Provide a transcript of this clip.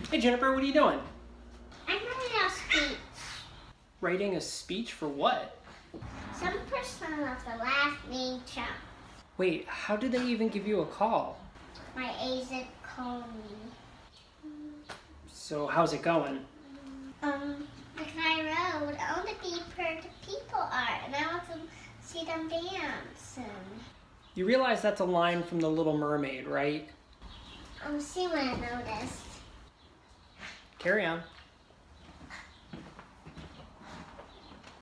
Hey Juniper, what are you doing? I'm writing a speech. Writing a speech for what? Some person of the last name Trump. Wait, how did they even give you a call? My agent called me. So how's it going? Like I wrote, I want to be where the people are, and I want to see them dance. You realize that's a line from The Little Mermaid, right? See what I noticed. Carry on.